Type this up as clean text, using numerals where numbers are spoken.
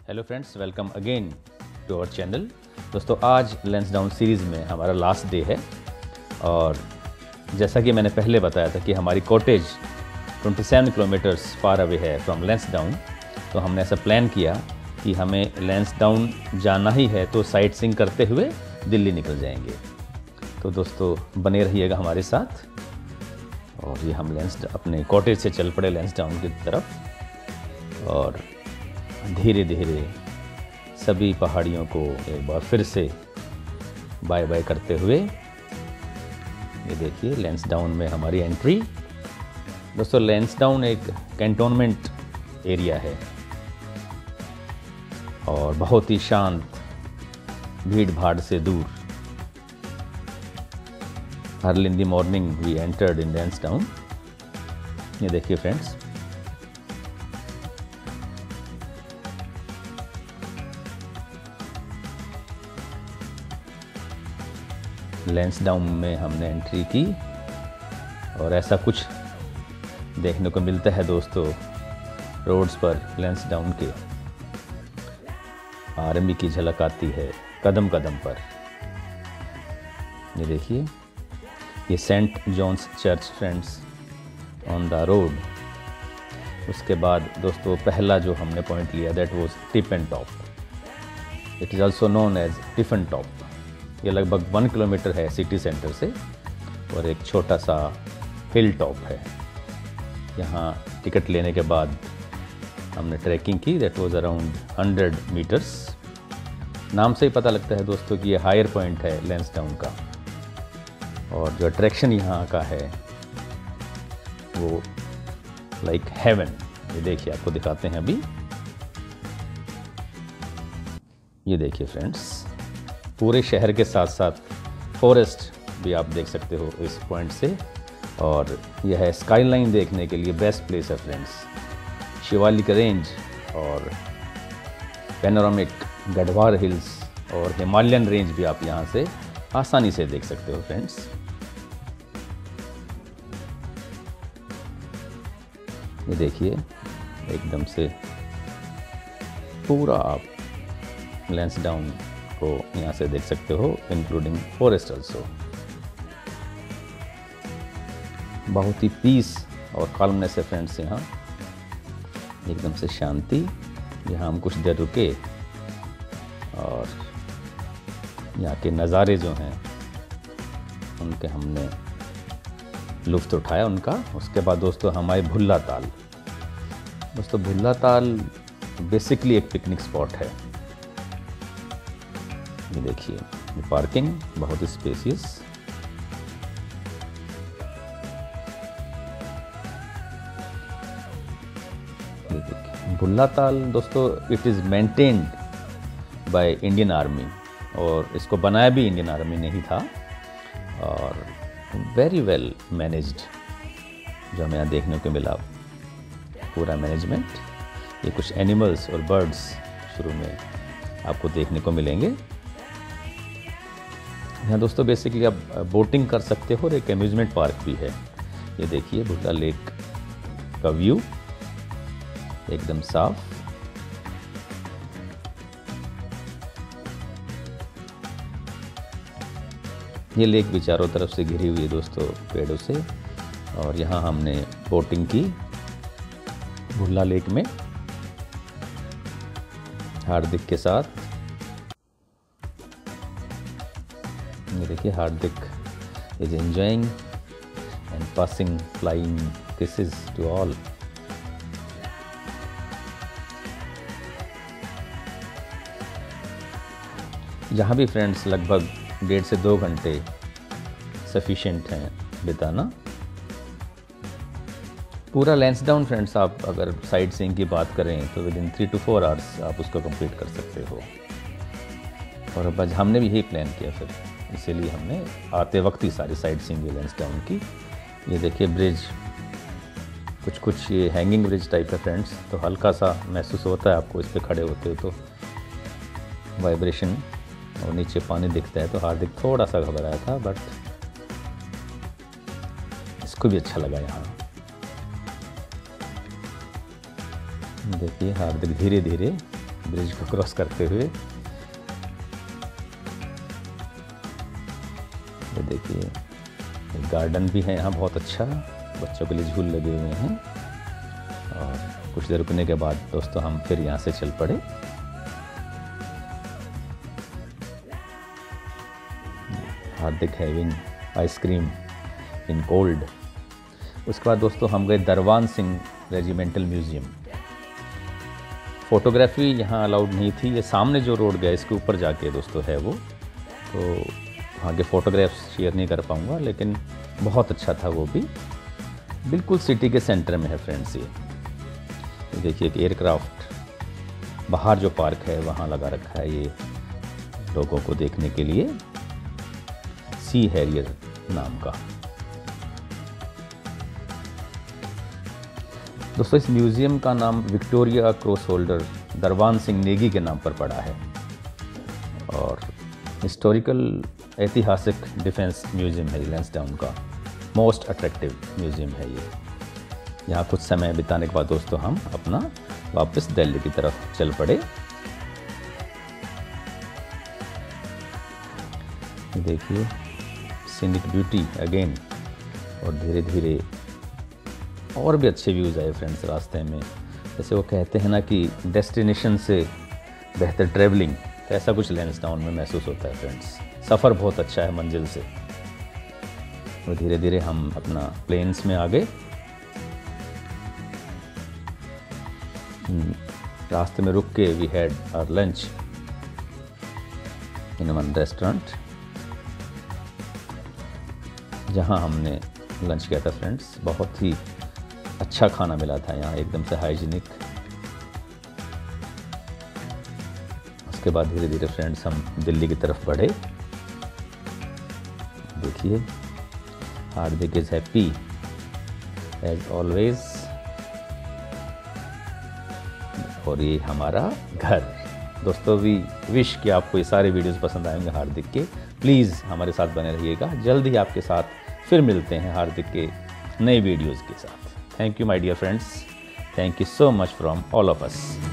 Hello friends, welcome again to our channel. दोस्तों, आज Lansdowne series में हमारा लास्ट डे है और जैसा कि मैंने पहले बताया था कि हमारी कॉटेज 27 किलोमीटर्स फार अवे है फ्रॉम लैंसडाउन। तो हमने ऐसा प्लान किया कि हमें लैंसडाउन जाना ही है तो साइट सीइंग करते हुए दिल्ली निकल जाएंगे। तो दोस्तों बने रहिएगा हमारे साथ। और ये हम अपने कॉटेज से चल पड़े लैंसडाउन की तरफ और धीरे धीरे सभी पहाड़ियों को एक बार फिर से बाय बाय करते हुए ये देखिए लैंसडाउन में हमारी एंट्री। दोस्तों, लैंसडाउन एक कैंटोनमेंट एरिया है और बहुत ही शांत, भीड़ भाड़ से दूर। Early in the morning we entered in Lansdowne. ये देखिए फ्रेंड्स, लैंसडाउन में हमने एंट्री की और ऐसा कुछ देखने को मिलता है दोस्तों रोड्स पर। लैंसडाउन के आर्मी की झलक आती है कदम कदम पर। ये देखिए, ये Saint John's church friends on the road. उसके बाद दोस्तों पहला जो हमने पॉइंट लिया that was Tiffin Top. It is also known as Tiffin Top. ये लगभग 1 किलोमीटर है सिटी सेंटर से और एक छोटा सा हिल टॉप है। यहाँ टिकट लेने के बाद हमने ट्रैकिंग की। That was around 100 metres. नाम से ही पता लगता है दोस्तों कि ये हायर पॉइंट है लैंसडाउन का। और जो अट्रैक्शन यहाँ का है वो लाइक हेवन। ये देखिए, आपको दिखाते हैं अभी। ये देखिए फ्रेंड्स, पूरे शहर के साथ साथ फॉरेस्ट भी आप देख सकते हो इस पॉइंट से। और यह है स्काईलाइन देखने के लिए बेस्ट प्लेस है फ्रेंड्स। शिवालिक रेंज और पैनोरामिक गढ़वाल हिल्स और हिमालयन रेंज भी आप यहाँ से आसानी से देख सकते हो फ्रेंड्स। ये देखिए, एकदम से पूरा आप लैंसडाउन को यहाँ से देख सकते हो, इंक्लूडिंग फॉरेस्ट ऑल्सो। बहुत ही पीस और काल्मनेस है फ्रेंड्स यहाँ, एकदम से शांति। यहाँ हम कुछ देर रुके और यहाँ के नज़ारे जो हैं उनके हमने लुत्फ़ उठाया उनका। उसके बाद दोस्तों हमारे भुल्ला ताल। दोस्तों भुल्ला ताल बेसिकली एक पिकनिक स्पॉट है। ये देखिए, ये पार्किंग बहुत ही स्पेसियस। ये देखिए भुल्ला ताल दोस्तों, it is maintained by Indian army और इसको बनाया भी इंडियन आर्मी ने ही था और वेरी वेल मैनेज्ड जो हमें यहाँ देखने को मिला पूरा मैनेजमेंट। ये कुछ एनिमल्स और बर्ड्स शुरू में आपको देखने को मिलेंगे। यहाँ दोस्तों बेसिकली आप बोटिंग कर सकते हो और एक अम्यूज़मेंट पार्क भी है। ये देखिए भुल्ला लेक का व्यू एकदम साफ। ये लेक भी चारों तरफ से घिरी हुई है दोस्तों पेड़ों से। और यहाँ हमने बोटिंग की भुल्ला लेक में हार्दिक के साथ। ये देखिए, Hardik is enjoying and passing flying kisses to all. यहाँ भी फ्रेंड्स लगभग 1.5 से 2 घंटे सफिशिएंट हैं बिताना। पूरा लैंसडाउन फ्रेंड्स आप अगर साइट सीइंग की बात करें तो विदिन 3 to 4 आवर्स आप उसको कंप्लीट कर सकते हो। और अब आज हमने भी यही प्लान किया फिर, इसीलिए हमने आते वक्त ही सारी साइट सीइंग लैंसडाउन की। ये देखिए ब्रिज, कुछ ये हैंगिंग ब्रिज टाइप है फ्रेंड्स। तो हल्का सा महसूस होता है आपको इस पर खड़े होते हो तो वाइब्रेशन, और नीचे पानी दिखता है। तो हार्दिक थोड़ा सा घबराया था बट इसको भी अच्छा लगा यहाँ। देखिए हार्दिक धीरे धीरे ब्रिज को क्रॉस करते हुए। ये देखिए गार्डन भी है यहाँ बहुत अच्छा, बच्चों के लिए झूल लगे हुए हैं। और कुछ देर रुकने के बाद दोस्तों हम फिर यहाँ से चल पड़े। Hardik having ice cream in cold. उसके बाद दोस्तों हम गए Darwan Singh regimental museum. Photography यहाँ अलाउड नहीं थी, ये सामने जो रोड गया इसके ऊपर जाके दोस्तों है वो, तो वहाँ के फ़ोटोग्राफ्स शेयर नहीं कर पाऊँगा, लेकिन बहुत अच्छा था वो भी। बिल्कुल सिटी के सेंटर में है फ्रेंड्स ये देखिए एक एयरक्राफ्ट बाहर जो पार्क है वहाँ लगा रखा है ये लोगों को देखने के लिए, सी हैरियर नाम का। दोस्तों इस म्यूज़ियम का नाम Victoria Cross holder Darwan Singh Negi के नाम पर पड़ा है और हिस्टोरिकल ऐतिहासिक डिफेंस म्यूज़ियम है लैंसडाउन का। मोस्ट अट्रैक्टिव म्यूज़ियम है ये। यहाँ कुछ समय बिताने के बाद दोस्तों हम अपना वापस दिल्ली की तरफ चल पड़े। देखिए सीनिक ब्यूटी अगेन, और धीरे धीरे और भी अच्छे व्यूज़ आए फ्रेंड्स रास्ते में। जैसे वो कहते हैं ना कि डेस्टिनेशन से बेहतर ट्रैवलिंग, तो ऐसा कुछ लैंसडाउन में महसूस होता है फ्रेंड्स। सफ़र बहुत अच्छा है मंजिल से। और धीरे धीरे हम अपना प्लेन्स में आ गए। रास्ते में रुक के we had our lunch in one restaurant, जहां हमने लंच किया था फ्रेंड्स। बहुत ही अच्छा खाना मिला था यहाँ, एकदम से हाइजीनिक। उसके बाद धीरे धीरे फ्रेंड्स हम दिल्ली की तरफ बढ़े। देखिए Hardik is happy as always, और ये हमारा घर। दोस्तों वी विश कि आपको ये सारे वीडियोस पसंद आएंगे हार्दिक के। प्लीज़ हमारे साथ बने रहिएगा, जल्द ही आपके साथ फिर मिलते हैं हार्दिक के नए वीडियोस के साथ। Thank you my dear friends, thank you so much from all of us.